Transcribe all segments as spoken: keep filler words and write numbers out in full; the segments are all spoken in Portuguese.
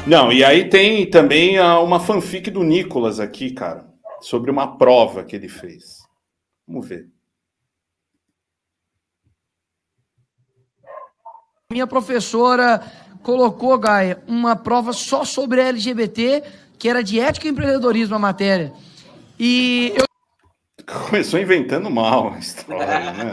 Não, e aí tem também ah, uma fanfic do Nicolas aqui, cara, sobre uma prova que ele fez. Vamos ver. Minha professora colocou, Gaia, uma prova só sobre L G B T, que era de ética e empreendedorismo a matéria. E eu... Começou inventando mal a história, né?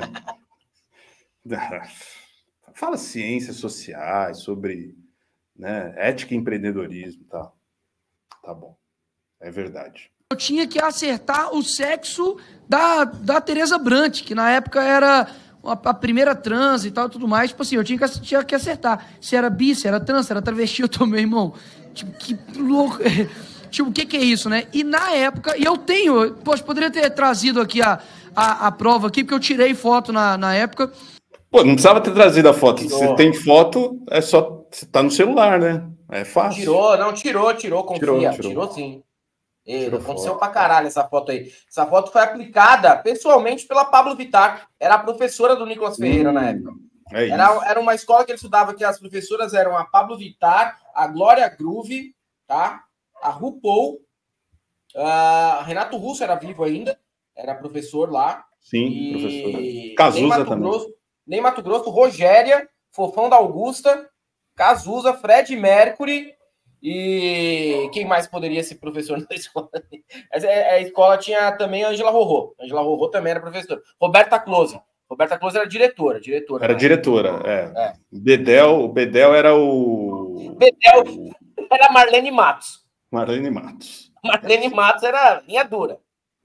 Fala ciências sociais, sobre, né, ética e empreendedorismo, tá? Tá bom. É verdade. Eu tinha que acertar o sexo da, da Tereza Brant, que na época era a, a primeira trans e tal, tudo mais. Tipo assim, eu tinha que, tinha que acertar. Se era bi, se era trans, se era travesti, eu tomei, irmão. Tipo, que louco. Tipo, o que que é isso, né? E na época, e eu tenho, poxa, poderia ter trazido aqui a, a, a prova aqui, porque eu tirei foto na, na época. Pô, não precisava ter trazido a foto. Se você tem foto, é só... Você tá no celular, né? É fácil. Tirou, não, tirou, tirou, confia. Tirou, tirou. tirou sim. E, Tirou aconteceu foto. pra caralho essa foto aí. Essa foto foi aplicada pessoalmente pela Pablo Vittar. Era a professora do Nicolas Ferreira hum, na época. É era, isso. era uma escola que ele estudava que as professoras eram a Pablo Vittar, a Glória Groove, tá? A RuPaul, a Renato Russo era vivo ainda, era professor lá. Sim, e... professora. Cazuza Mato também. Grosso, nem Mato Grosso, Rogéria, Fofão da Augusta, Cazuza, Fred Mercury e quem mais poderia ser professor na escola? A escola tinha também a Angela Rorô. Angela Rorô também era professora. Roberta Close. Roberta Close era diretora. diretora era né? diretora, é. é. Bedel, o Bedel era o... Bedel era Marlene Matos. Marlene Matos. Marlene Matos era linha dura.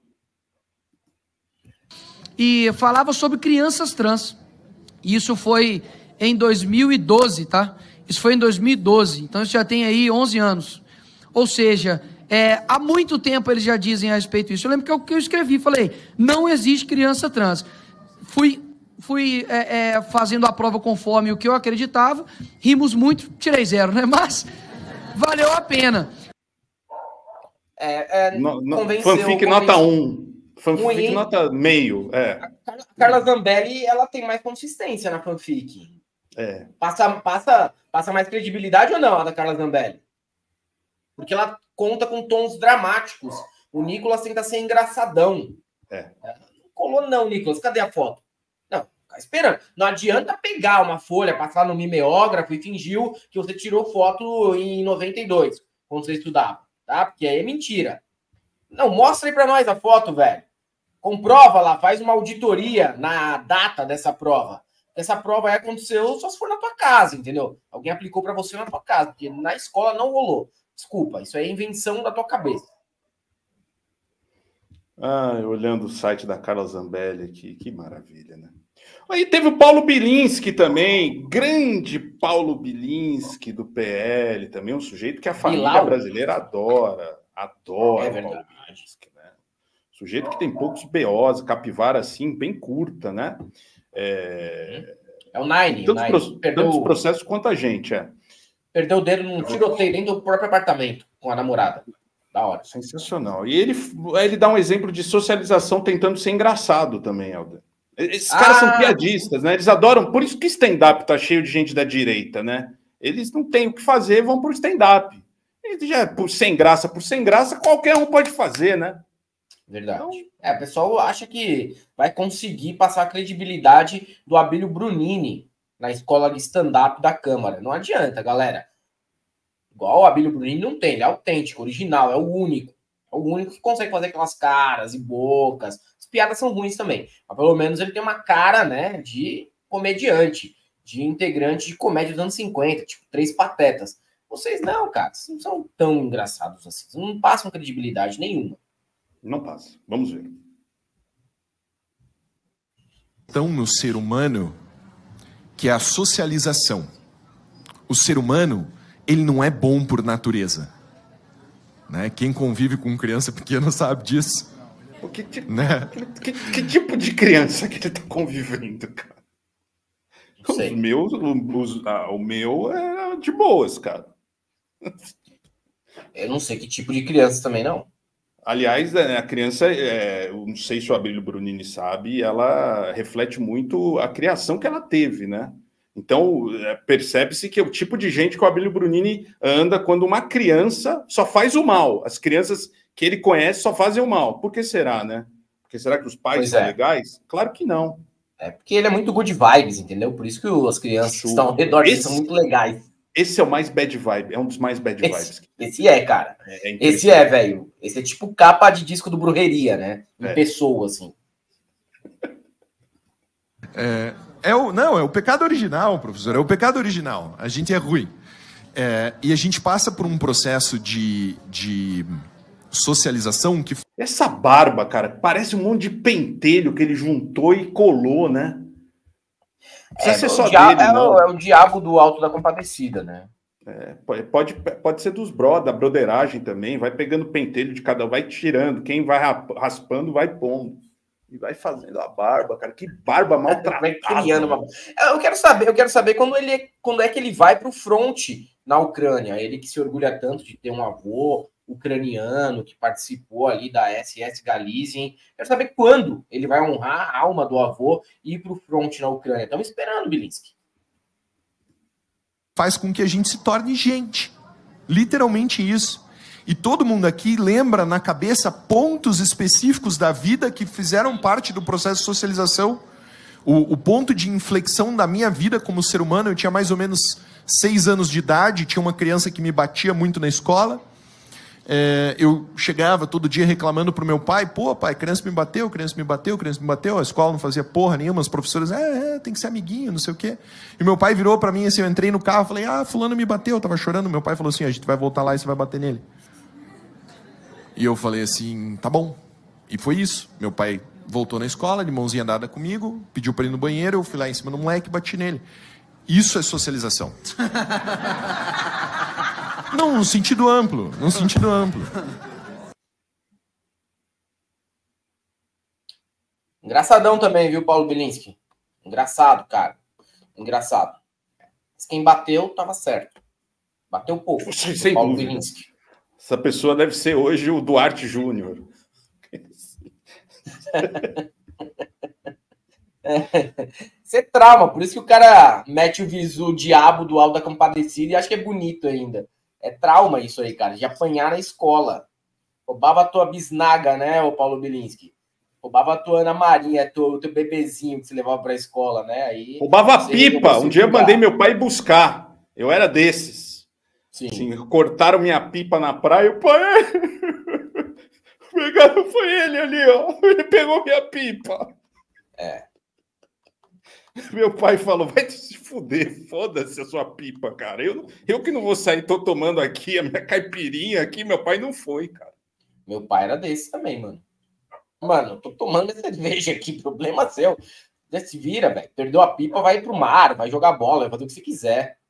E falava sobre crianças trans. Isso foi em dois mil e doze, tá? Isso foi em dois mil e doze, então isso já tem aí onze anos. Ou seja, é, há muito tempo eles já dizem a respeito disso. Eu lembro que eu, que eu escrevi, falei, não existe criança trans. Fui, fui é, é, fazendo a prova conforme o que eu acreditava, rimos muito, tirei zero, né? Mas valeu a pena. É, é, no, no, convenceu, fanfic convenceu. nota um. Fanfic Ruim. nota meio, é. A Carla Zambelli, ela tem mais consistência na fanfic. É. Passa, passa, passa mais credibilidade ou não a da Carla Zambelli? Porque ela conta com tons dramáticos. O Nicolas tenta ser engraçadão. É. Não colou não, Nicolas. Cadê a foto? Não, fica esperando. Não adianta pegar uma folha, passar no mimeógrafo e fingiu que você tirou foto em noventa e dois, quando você estudava, tá? Porque aí é mentira. Não, mostra aí pra nós a foto, velho. Comprova lá, faz uma auditoria na data dessa prova. Essa prova aí aconteceu só se for na tua casa, entendeu? Alguém aplicou para você na tua casa, porque na escola não rolou. Desculpa, isso é invenção da tua cabeça. Ah, olhando o site da Carla Zambelli aqui, que maravilha, né? Aí teve o Paulo Bilinski também, grande Paulo Bilinski do P L, também um sujeito que a família Bilal? brasileira adora, adora É o Paulo verdade. Bilinski, né? Sujeito que tem poucos B Os, capivara assim, bem curta, né? É, é o Nine. Tantos, o Nine. Pro... Perdeu... tantos processos quanto a gente, é. Perdeu o dedo num tiroteio dentro do próprio apartamento com a namorada. Da hora. Sensacional. E ele, ele dá um exemplo de socialização tentando ser engraçado também, Helder. Esses caras ah, são piadistas, né? Eles adoram, por isso que stand-up tá cheio de gente da direita, né? Eles não têm o que fazer, vão pro stand-up. Já por sem graça, por sem graça, qualquer um pode fazer, né? Verdade. Então, é, o pessoal acha que vai conseguir passar a credibilidade do Abílio Brunini na escola de stand-up da Câmara. Não adianta, galera. Igual o Abílio Brunini não tem, ele é autêntico, original, é o único. É o único que consegue fazer aquelas caras e bocas. As piadas são ruins também, mas pelo menos ele tem uma cara, né, de comediante, de integrante de comédia dos anos cinquenta, tipo Três Patetas. Vocês não, cara, vocês não são tão engraçados assim, vocês não passam credibilidade nenhuma. Não passa. Vamos ver. Então, no ser humano, que é a socialização. O ser humano, ele não é bom por natureza. Né? Quem convive com criança pequena sabe disso. Que, que, né? que, que, que tipo de criança que ele está convivendo, cara? Os meus, os, ah, o meu é de boas, cara. Eu não sei que tipo de criança também, não. Aliás, a criança, é, eu não sei se o Abílio Brunini sabe, ela reflete muito a criação que ela teve, né? Então, percebe-se que é o tipo de gente que o Abílio Brunini anda quando uma criança só faz o mal. As crianças que ele conhece só fazem o mal. Por que será, né? Porque será que os pais Pois são é. legais? Claro que não. É porque ele é muito good vibes, entendeu? Por isso que as crianças que estão ao redor dele são muito legais. Esse é o mais bad vibe, é um dos mais bad Esse, vibes. esse é, cara. É, é esse é, velho. Esse é tipo capa de disco do Brujeria, né? Em É. pessoa, assim. É, é o, não, é o pecado original, professor. É o pecado original. A gente é ruim. É, e a gente passa por um processo de, de socialização que... Essa barba, cara, parece um monte de pentelho que ele juntou e colou, né? É, ser o só dia- dele, é, não. o, é o diabo do Alto da Compadecida, né? É, pode, pode ser dos bro, da broderagem também. Vai pegando pentelho de cada um, vai tirando. Quem vai raspando, vai pondo. E vai fazendo a barba, cara. Que barba maltratada. Vai criando uma... Eu quero saber, eu quero saber quando ele é- quando é que ele vai para o fronte na Ucrânia. Ele que se orgulha tanto de ter um avô ucraniano que participou ali da S S Galizien. Quero saber quando ele vai honrar a alma do avô e ir para o fronte na Ucrânia. Estamos esperando, Bilinski. faz com que a gente se torne gente. Literalmente isso. E todo mundo aqui lembra na cabeça pontos específicos da vida que fizeram parte do processo de socialização. O, o ponto de inflexão da minha vida como ser humano, eu tinha mais ou menos seis anos de idade, tinha uma criança que me batia muito na escola. É, eu chegava todo dia reclamando pro meu pai, pô, pai, criança me bateu, criança me bateu, criança me bateu, a escola não fazia porra nenhuma, as professoras, é, é tem que ser amiguinho, não sei o quê. E meu pai virou pra mim assim, eu entrei no carro, falei, ah, fulano me bateu, eu tava chorando, meu pai falou assim, a gente vai voltar lá e você vai bater nele. E eu falei assim, tá bom. E foi isso, meu pai voltou na escola, de mãozinha dada comigo, pediu pra ir no banheiro, eu fui lá em cima do moleque e bati nele. Isso é socialização. Não, no sentido amplo, no sentido amplo. Engraçadão também, viu, Paulo Bilinski? Engraçado, cara. Engraçado. Mas quem bateu, tava certo. Bateu pouco. Sem Paulo dúvida. Bilinski. Essa pessoa deve ser hoje o Duarte Júnior. Você trauma, por isso que o cara mete o visu, o diabo do Alto da Compadecida e acha que é bonito ainda. É trauma isso aí, cara, de apanhar na escola. Roubava a tua bisnaga, né, ô Paulo Bilinski? Roubava a tua Ana Maria, o teu bebezinho que você levava pra escola, né? Aí, roubava a pipa. Um dia eu mandei meu pai buscar. Eu era desses. Sim. Assim, cortaram minha pipa na praia. O pai... Pegaram, foi ele ali, ó. Ele pegou minha pipa. É. Meu pai falou, vai se fuder, foda-se a sua pipa, cara. Eu, eu que não vou sair, tô tomando aqui a minha caipirinha aqui, meu pai não foi, cara. Meu pai era desse também, mano. Mano, tô tomando cerveja aqui, problema seu. Já se vira, velho. Perdeu a pipa, vai pro mar, vai jogar bola, vai fazer o que você quiser.